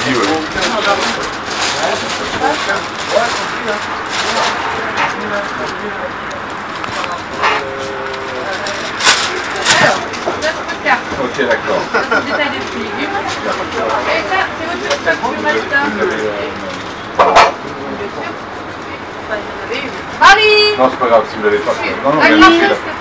dit, ouais. Ok, d'accord. Détail des fruits et légumes. Et ça, c'est votre facture, Master. Marie! Non, c'est pas grave, si vous l'avez pas. Non, non, Marie, bien sûr.